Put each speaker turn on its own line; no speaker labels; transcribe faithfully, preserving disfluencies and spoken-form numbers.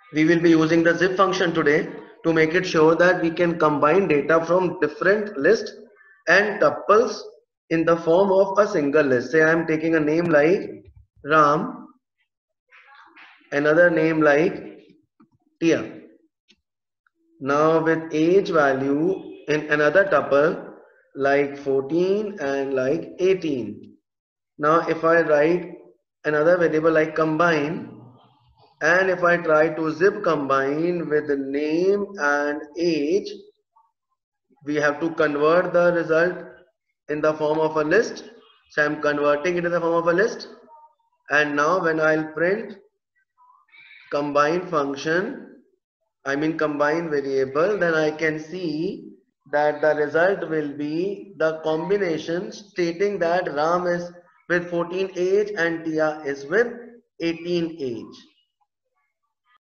We will be using the zip function today to make it sure that we can combine data from different lists and tuples in the form of a single list. Say I am taking a name like Ram, another name like Tia. Now with age value in another tuple like fourteen and like eighteen. Now if I write another variable like combine, and if I try to zip combine with the name and age, we have to convert the result in the form of a list. So I'm converting it in the form of a list. And now when I'll print combine function, I mean combine variable, then I can see that the result will be the combination stating that Ram is with fourteen age and Tia is with eighteen age.